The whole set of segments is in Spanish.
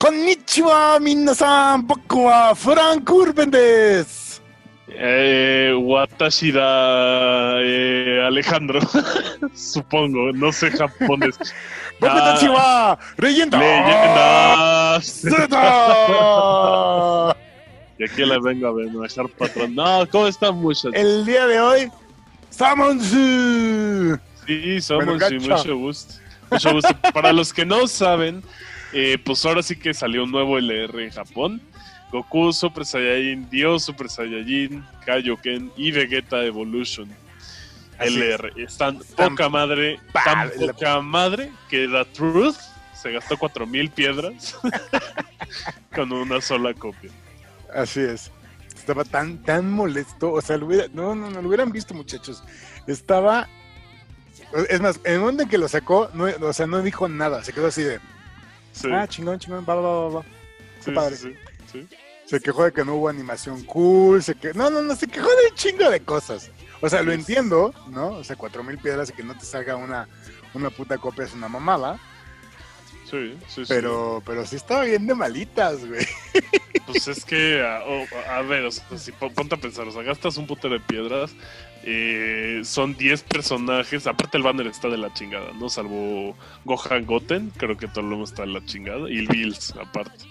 Konnichiwa, minasan, boku wa Frank Urben desu. Watashi da Alejandro, supongo, no sé japonés. Boku tachi wa Leyendas. Zeta. Y aquí les vengo a manejar patrón. No, ¿cómo están, muchachos? El día de hoy, Samonsu. Sí, somos Bueno, y mucho gusto. Mucho gusto. Para los que no saben, pues ahora sí que salió un nuevo LR en Japón. Goku Super Saiyajin, Dios Super Saiyajin, Kaioken y Vegeta Evolution. Así LR. Están poca madre, tan poca madre que The Truth se gastó 4,000 piedras con una sola copia. Así es. Estaba tan molesto. O sea, lo hubieran visto, muchachos. Estaba. Es más, en el momento en que lo sacó, no dijo nada. Se quedó así de. Sí. Chingón, va. Qué padre. Sí. Se quejó de que no hubo animación cool. Se quejó de un chingo de cosas. O sea, lo entiendo, ¿no? O sea, 4,000 piedras y que no te salga una puta copia es una mamada. Sí. Pero sí estaba bien de malitas, güey. Pues es que, a ver, o sea, si ponte a pensar, o sea, gastas un puto de piedras, son 10 personajes, aparte el banner está de la chingada, ¿no? Salvo Gohan Goten, creo que todo lo demás está de la chingada, y el Bills, aparte.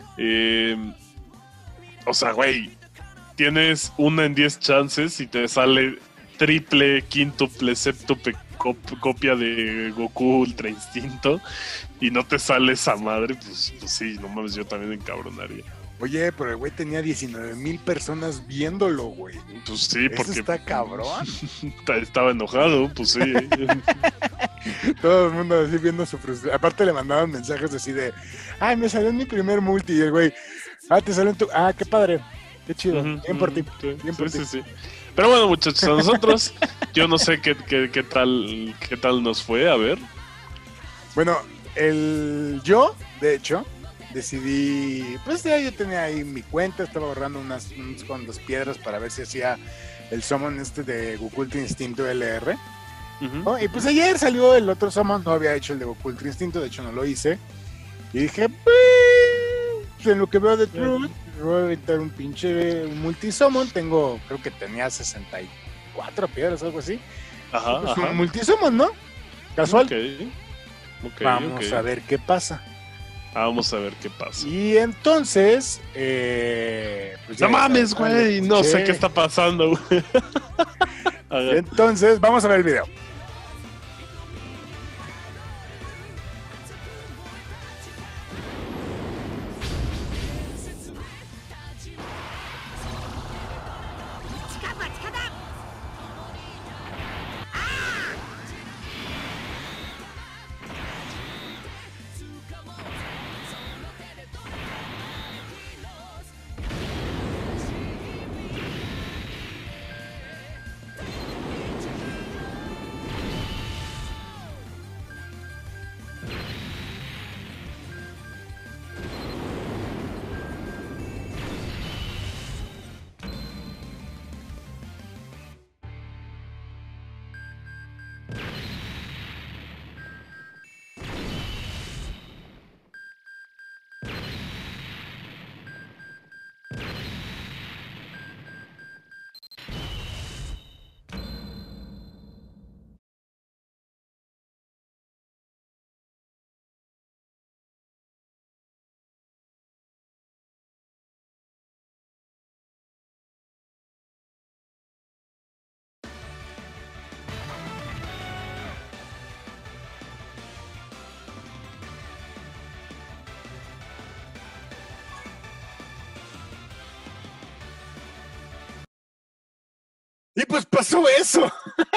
O sea, güey, tienes una en 10 chances y te sale triple, quíntuple, séptuple copia de Goku Ultra Instinto y no te sale esa madre, pues sí, no mames, yo también me encabronaría. Oye, pero el güey tenía 19,000 personas viéndolo, güey. Pues sí, porque eso está cabrón. Estaba enojado, pues sí. Todo el mundo así viendo su frustración. Aparte le mandaban mensajes así de, ay, me salió en mi primer multi. Y el güey, te salió en tu... qué padre, qué chido. Bien por ti. Bien por ti. Sí. Pero bueno, muchachos, a nosotros, yo no sé qué tal nos fue, a ver. Bueno, yo, de hecho, decidí, pues ya yo tenía ahí mi cuenta, estaba ahorrando unas cuantas piedras para ver si hacía el summon de Goku Ultra Instinto LR. ¿No? Y pues ayer salió el otro summon, no había hecho el de Goku Ultra Instinto, de hecho no lo hice. Y dije, pues, en lo que veo de Truth, voy a aventar un pinche multisummon. Creo que tenía 64 piedras, algo así. Ajá. Un multisummon, ¿no? Casual. Okay, Vamos a ver qué pasa. Vamos a ver qué pasa. Y entonces, pues no mames, güey, no sé qué está pasando, güey. Entonces, vamos a ver el video. Y pues pasó eso.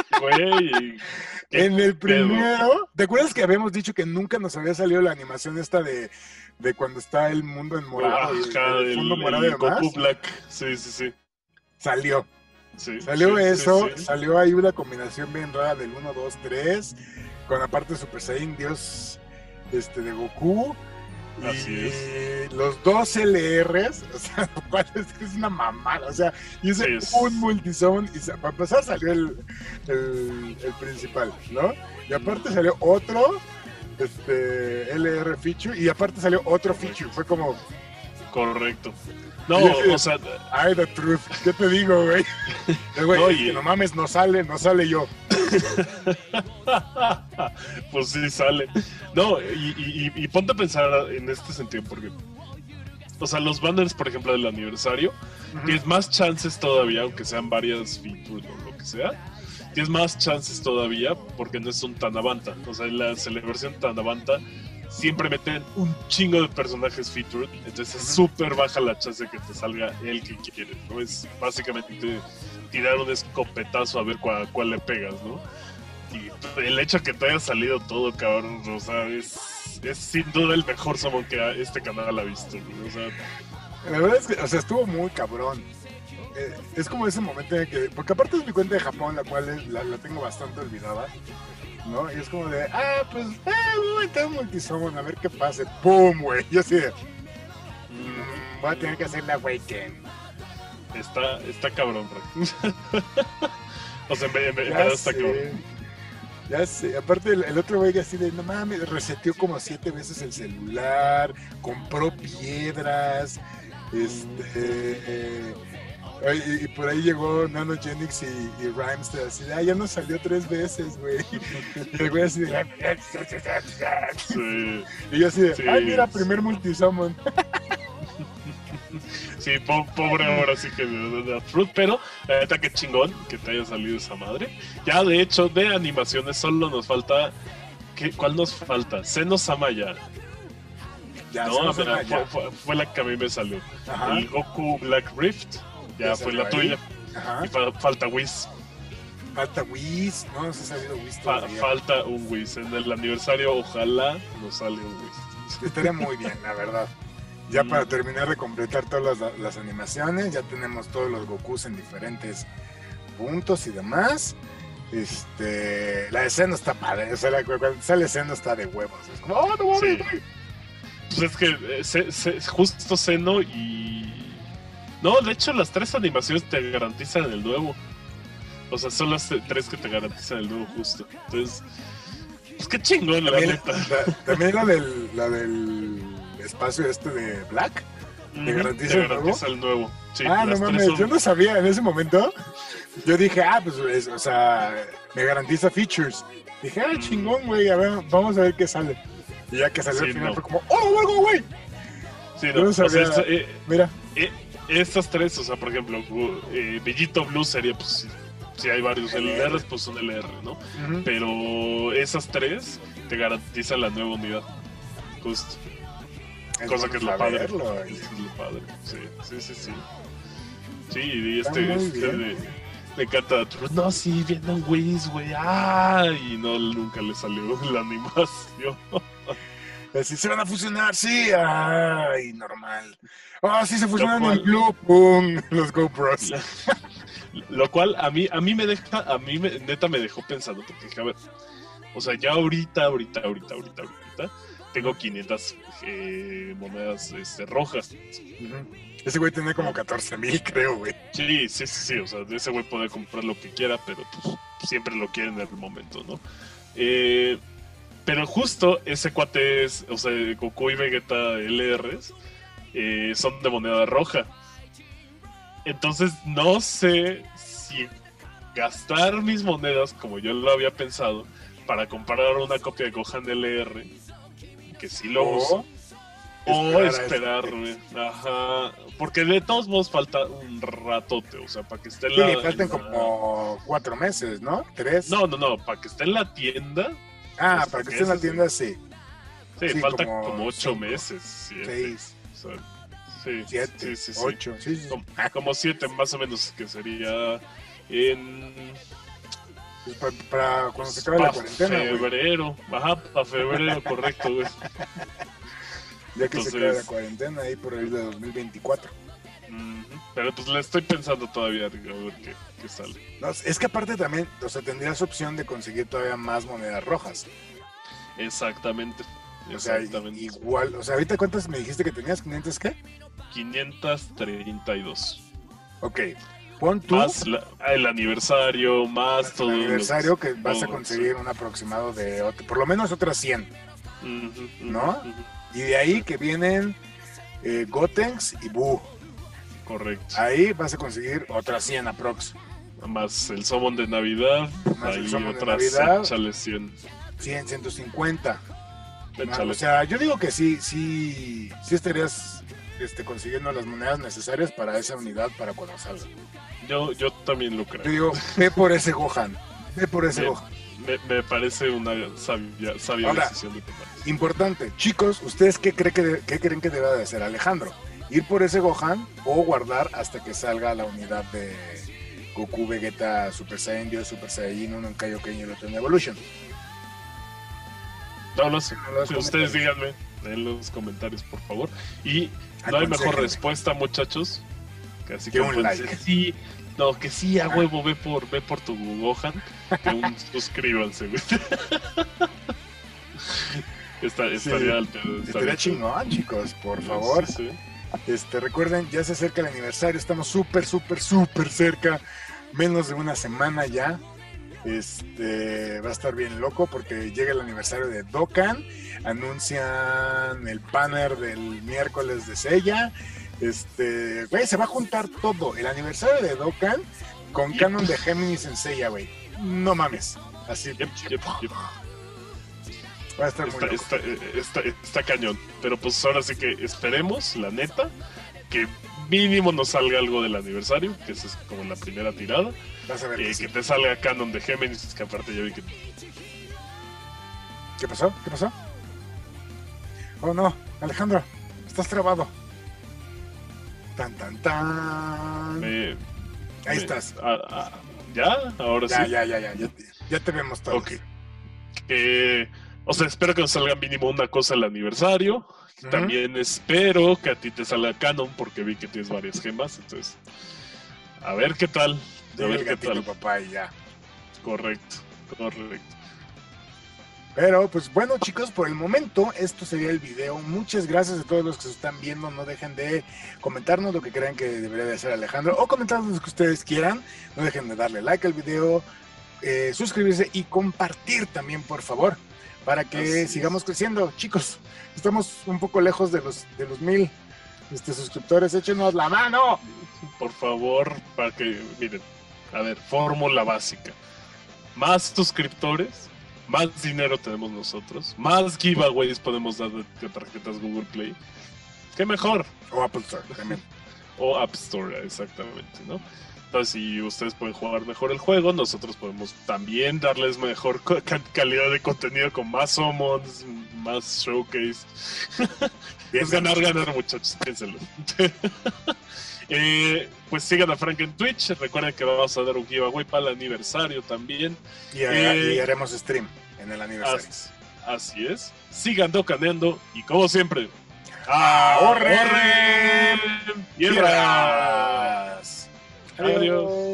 Güey. En el primero, ¿te acuerdas que habíamos dicho que nunca nos había salido la animación esta de cuando está el mundo en morado y el fondo morado y demás? Goku Black, sí. Salió. Sí, salió eso, sí. Salió ahí una combinación bien rara del 1, 2, 3, con aparte Super Saiyan Dios de Goku. Así es. Los dos LRs, o sea, es una mamada, o sea, hice un multisummon y para empezar salió el principal, ¿no? Y aparte salió otro LR feature, y aparte salió otro feature, fue como... Correcto. No, o sea... Ay, the truth, ¿qué te digo, güey? Güey, que no mames, no sale yo. Pues sí, sale. No, y ponte a pensar en este sentido, porque... O sea, los banners, por ejemplo, del aniversario, tienes más chances todavía, aunque sean varias features o lo que sea, tienes más chances todavía porque no es un Tanabanta. O sea, en la celebración Tanabanta siempre meten un chingo de personajes featured, entonces es súper baja la chance de que te salga el que quieres, ¿no? Es básicamente tirar un escopetazo a ver cuál le pegas, ¿no? Y el hecho de que te haya salido todo, cabrón, o sea, es sin duda el mejor summon que este canal ha visto, ¿no? O sea, la verdad es que, o sea, estuvo muy cabrón. Es como ese momento en que, porque aparte es mi cuenta de Japón, la cual la tengo bastante olvidada, ¿no? Y es como de, pues, voy a meter un multisummon, a ver qué pase. ¡Pum, güey! Yo así de, voy a tener que hacer la Awaken. Está cabrón, Frank. O sea, en verdad está cabrón. Ya sé, aparte el otro güey así de, no mames, reseteó como 7 veces el celular, compró piedras, y por ahí llegó Nanogenix y Rhymester así de, ya nos salió 3 veces, güey. Y el güey así de, sí. Y yo así de, mira, primer multisummon. Sí, pobre ahora sí que de Fruit, pero la neta que chingón que te haya salido esa madre. Ya de hecho de animaciones solo nos falta, ¿cuál nos falta? Seno Samaya. No, fue la que a mí me salió. Ajá. El Goku Black Rift, ya fue la tuya. Ajá. Y falta Whis. Falta Whis, no se ha salido Whis todavía. Falta un Whis. En el aniversario ojalá nos salga un Whis. Estaría muy bien, la verdad. Ya para terminar de completar todas las animaciones, ya tenemos todos los Gokus en diferentes puntos y demás. La escena está padre, o sea, cuando sale escena está de huevos. Es como, no mames, sí. Pues es que justo Seno y... No, de hecho las 3 animaciones te garantizan el nuevo. O sea, son las 3 que te garantizan el nuevo justo. Entonces, pues qué chingón, la neta. También la del espacio de Black, ¿te garantiza el nuevo? Sí, no mames, yo no sabía en ese momento. Yo dije, pues, o sea, me garantiza features. Dije, chingón, güey, a ver, vamos a ver qué sale. Y ya que salió al final fue como, ¡oh, güey! Sí, no, sabía, o sea, mira. Estas 3, o sea, por ejemplo, Bellito Blue sería, pues, si hay varios LRs, pues son LR, ¿no? Pero esas 3 te garantizan la nueva unidad. Justo. Cosa que es lo padre. Es lo padre. Sí. Sí, y me encanta. No, sí, viene un Whis, güey. Y no, nunca le salió la animación. Así se van a fusionar, sí. Ay, normal. Sí se fusionan en Blue, pum, los GoPros. Lo cual a mí neta me dejó pensando, porque dije, a ver, o sea, ya ahorita tengo 500 monedas rojas. Ese güey tiene como 14,000, creo, güey. Sí, o sea, de ese güey puede comprar lo que quiera, pero pues siempre lo quiere en el momento, ¿no? Pero justo ese cuate es, o sea, Goku y Vegeta LRs son de moneda roja. Entonces no sé si gastar mis monedas, como yo lo había pensado, para comprar una copia de Gohan LR, que sí lo uso, o esperarme. Ajá. Porque de todos modos falta un ratote, o sea, para que esté en la... Sí, faltan como 4 meses, ¿no? 3. No, para que esté en la tienda. Para que esté en la tienda, sí. Sí, falta como 8 meses. 6. O sea, sí, 7, 8. Sí. Como 7 más o menos, que sería en... Pues para cuando se acabe la cuarentena, febrero, para febrero, correcto, güey. Ya que se acabe la cuarentena, ahí por el de 2024. Pero pues le estoy pensando todavía, a ver qué sale. No, es que aparte también, o sea, tendrías opción de conseguir todavía más monedas rojas. Exactamente. O sea, igual, o sea, ahorita ¿cuántas me dijiste que tenías? ¿500 qué? 532. Ok. Pon tú más el aniversario, más todo. El aniversario que vas a conseguir un aproximado de por lo menos otras 100. ¿no? Y de ahí que vienen Gotenks y Buu. Correcto. Ahí vas a conseguir otras 100 aprox. Más el summon de Navidad. Más ahí el summon de otras, Navidad. échale 100. 100, 150. Échale. O sea, yo digo que sí estarías consiguiendo las monedas necesarias para esa unidad para cuando salga. Yo también lo creo. Yo digo, ve por ese Gohan. Ve por ese Gohan. Me parece una sabia Ahora, decisión de tomar. Importante, chicos, ¿ustedes qué creen que deba de hacer Alejandro? ¿Ir por ese Gohan o guardar hasta que salga la unidad de Goku, Vegeta, Super Saiyan, Dios, Super Saiyan, uno en Kaioken y el otro en Evolution? No lo sé. los Ustedes díganme en los comentarios, por favor. Y no hay mejor respuesta, muchachos, que así que como un like. Decir, que sí, a huevo, ve por tu Gohan, que un suscríbanse, güey. Estaría alto. Estaría chingón, chicos, por favor. Sí. Recuerden, ya se acerca el aniversario, estamos súper cerca, menos de una semana ya. Va a estar bien loco porque llega el aniversario de Dokkan, anuncian el banner del miércoles de Seiya. Güey, se va a juntar todo, el aniversario de Dokkan con canon de Géminis en Seiya, güey. No mames. Así. Yep. Va a estar muy loco. Está cañón. Pero pues ahora sí que esperemos, la neta, que mínimo nos salga algo del aniversario, que esa es como la primera tirada. Vas a ver que te salga canon de Géminis, que aparte ya vi que... ¿Qué pasó? Oh no, Alejandro, estás trabado. Tan. Ahí estás. ¿Ya? Ahora sí. Ya te vemos todos. Ok. O sea, espero que nos salga mínimo una cosa al aniversario. También espero que a ti te salga canon, porque vi que tienes varias gemas. Entonces, a ver qué tal. A ver qué tal. Papá, y ya. Correcto. Pero, pues bueno, chicos, por el momento, esto sería el video. Muchas gracias a todos los que se están viendo. No dejen de comentarnos lo que crean que debería de hacer Alejandro, o comentarnos lo que ustedes quieran. No dejen de darle like al video, suscribirse y compartir también, por favor, para que sigamos creciendo. Chicos, estamos un poco lejos de los 1000 suscriptores. Échenos la mano, por favor, para que, miren, a ver, fórmula básica: más suscriptores, más dinero tenemos nosotros, más giveaways podemos dar de tarjetas Google Play. ¿Qué mejor? O Apple Store también. O App Store, exactamente, ¿no? Entonces, si ustedes pueden jugar mejor el juego, nosotros podemos también darles mejor calidad de contenido con más summons, más showcase. Es ganar, muchachos, piénsenlo. Pues sigan a Frank en Twitch. Recuerden que vamos a dar un giveaway para el aniversario también. Y haremos stream en el aniversario. Así es. Sigan docaneando y, como siempre, ¡ahorren piedras! Adiós.